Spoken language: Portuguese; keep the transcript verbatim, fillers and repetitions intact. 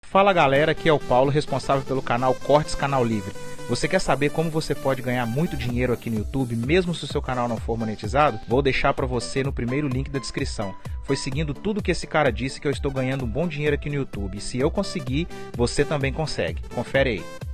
Fala galera, aqui é o Paulo, responsável pelo canal Cortes Canal Livre. Você quer saber como você pode ganhar muito dinheiro aqui no YouTube, mesmo se o seu canal não for monetizado? Vou deixar para você no primeiro link da descrição. Foi seguindo tudo que esse cara disse que eu estou ganhando um bom dinheiro aqui no YouTube. E se eu conseguir, você também consegue. Confere aí.